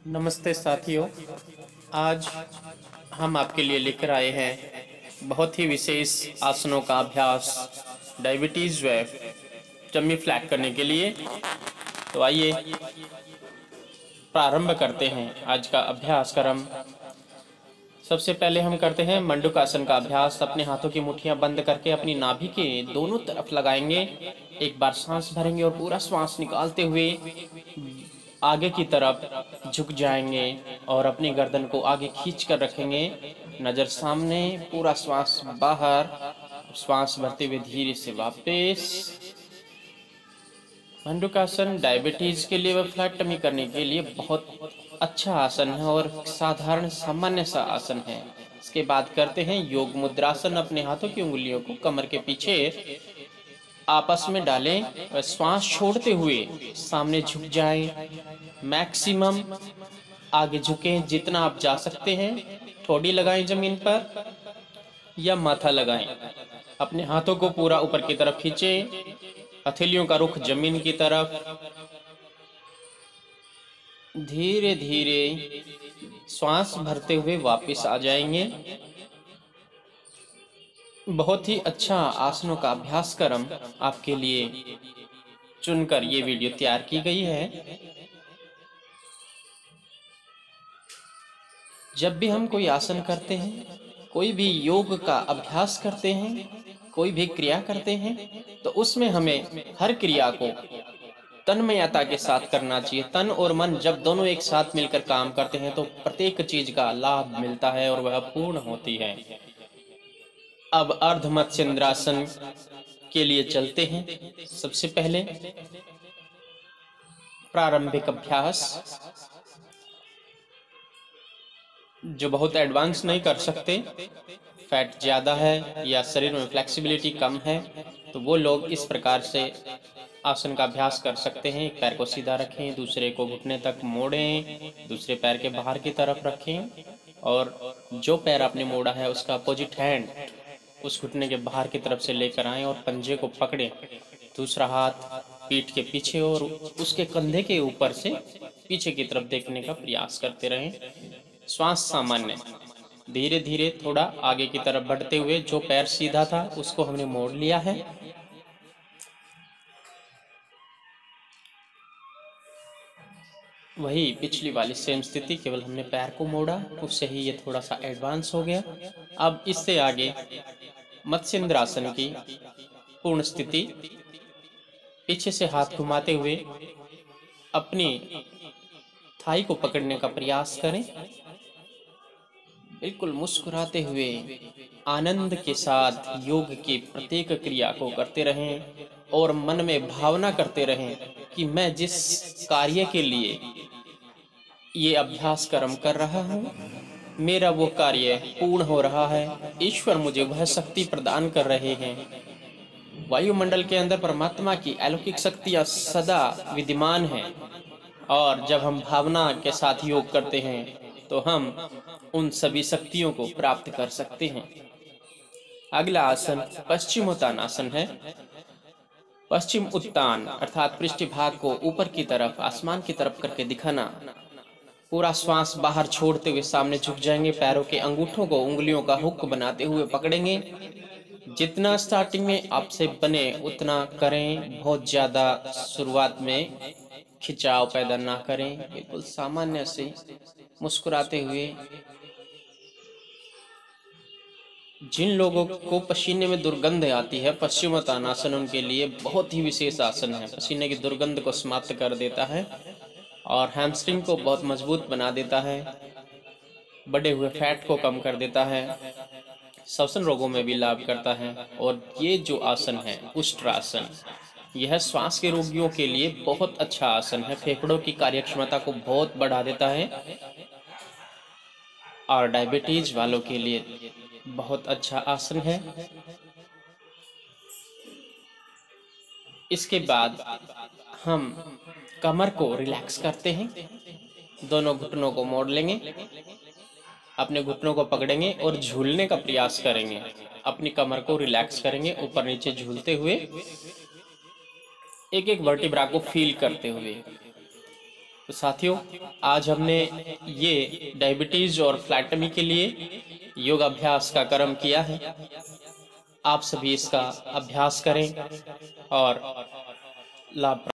नमस्ते साथियों। आज हम आपके लिए लेकर आए हैं बहुत ही विशेष आसनों का अभ्यास डायबिटीज़ व टमी फ्लैट करने के लिए। तो आइए प्रारंभ करते हैं आज का अभ्यास क्रम। सबसे पहले हम करते हैं मंडूकासन का अभ्यास। अपने हाथों की मुट्ठियां बंद करके अपनी नाभि के दोनों तरफ लगाएंगे। एक बार सांस भरेंगे और पूरा श्वास निकालते हुए आगे की तरफ झुक जाएंगे और अपनी गर्दन को आगे खींच कर रखेंगे। नजर सामने, पूरा श्वास बाहर। श्वास भरते हुए धीरे से वापस। मंडूकासन डायबिटीज के लिए व फ्लैट टमी करने के लिए बहुत अच्छा आसन है और साधारण सामान्य सा आसन है। इसके बाद करते हैं योग मुद्रासन। अपने हाथों की उंगलियों को कमर के पीछे आपस में डालें और श्वास छोड़ते हुए सामने झुक जाएं। मैक्सिमम आगे झुकें जितना आप जा सकते हैं। ठोडी लगाएं जमीन पर या माथा लगाएं। अपने हाथों को पूरा ऊपर की तरफ खींचें। हथेलियों का रुख जमीन की तरफ। धीरे धीरे श्वास भरते हुए वापस आ जाएंगे। बहुत ही अच्छा आसनों का अभ्यास क्रम आपके लिए चुनकर ये वीडियो तैयार की गई है। जब भी हम कोई आसन करते हैं, कोई भी योग का अभ्यास करते हैं, कोई भी क्रिया करते हैं, तो उसमें हमें हर क्रिया को तन्मयता के साथ करना चाहिए। तन और मन जब दोनों एक साथ मिलकर काम करते हैं तो प्रत्येक चीज का लाभ मिलता है और वह पूर्ण होती है। अब अर्ध मत्स्येंद्रासन के लिए चलते हैं। सबसे पहले प्रारंभिक अभ्यास, जो बहुत एडवांस नहीं कर सकते, फैट ज़्यादा है या शरीर में फ्लेक्सिबिलिटी कम है, तो वो लोग इस प्रकार से आसन का अभ्यास कर सकते हैं। एक पैर को सीधा रखें, दूसरे को घुटने तक मोड़ें, दूसरे पैर के बाहर की तरफ रखें और जो पैर आपने मोड़ा है उसका अपोजिट हैंड उस घुटने के बाहर की तरफ से लेकर आएं और पंजे को पकड़ें। दूसरा हाथ पीठ के पीछे और उसके कंधे के ऊपर से पीछे की तरफ देखने का प्रयास करते रहें। श्वास सामान्य। धीरे धीरे थोड़ा आगे की तरफ बढ़ते हुए जो पैर सीधा था उसको हमने मोड़ लिया है। वही पिछली वाली सेम स्थिति, केवल हमने पैर को मोड़ा, उससे ही ये थोड़ा सा एडवांस हो गया। अब इससे आगे मत्स्येंद्रासन की पूर्ण स्थिति। पीछे से हाथ घुमाते हुए अपनी थाई को पकड़ने का प्रयास करें। बिल्कुल मुस्कुराते हुए आनंद के साथ योग की प्रत्येक क्रिया को करते रहें और मन में भावना करते रहें कि मैं जिस कार्य के लिए ये अभ्यास कर्म कर रहा हूँ, मेरा वो कार्य पूर्ण हो रहा है। ईश्वर मुझे वह शक्ति प्रदान कर रहे हैं। वायुमंडल के अंदर परमात्मा की अलौकिक शक्तियाँ सदा विद्यमान हैं और जब हम भावना के साथ योग करते हैं तो हम उन सभी शक्तियों को प्राप्त कर सकते हैं। अगला आसन पश्चिमोत्तानासन है। पश्चिम उत्तान अर्थात पृष्ठभाग को ऊपर की तरफ आसमान की तरफ करके दिखाना। पूरा श्वास बाहर छोड़ते हुए सामने झुक जाएंगे। पैरों के अंगूठों को उंगलियों का हुक बनाते हुए पकड़ेंगे। जितना स्टार्टिंग में आपसे बने उतना करें। बहुत ज्यादा शुरुआत में खिंचाव पैदा ना करें। बिल्कुल सामान्य से मुस्कुराते हुए। जिन लोगों को पसीने में दुर्गंध आती है, पश्चिमोत्तानासन उनके लिए बहुत ही विशेष आसन है। पसीने की दुर्गंध को समाप्त कर देता है और हैमस्ट्रिंग को बहुत मजबूत बना देता है। बढ़े हुए फैट को कम कर देता है। श्वसन रोगों में भी लाभ करता है। और ये जो आसन है उष्ट्रासन, यह श्वास के रोगियों के लिए बहुत अच्छा आसन है। फेफड़ों की कार्यक्षमता को बहुत बढ़ा देता है और डायबिटीज वालों के लिए बहुत अच्छा आसन है। इसके बाद हम कमर को रिलैक्स करते हैं। दोनों घुटनों को मोड़ लेंगे, अपने घुटनों को पकड़ेंगे और झूलने का प्रयास करेंगे। अपनी कमर को रिलैक्स करेंगे ऊपर नीचे झूलते हुए, एक एक वर्टिब्रा को फील करते हुए। तो साथियों, आज हमने ये डायबिटीज और फ्लैटमी के लिए योग अभ्यास का कर्म किया है। आप सभी इसका अभ्यास करें और लाभ